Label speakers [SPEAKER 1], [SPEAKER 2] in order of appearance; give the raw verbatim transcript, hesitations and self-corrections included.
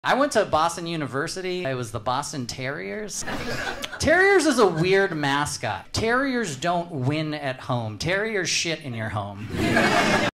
[SPEAKER 1] I went to Boston University. It was the Boston Terriers. Terriers is a weird mascot. Terriers don't win at home. Terriers shit in your home.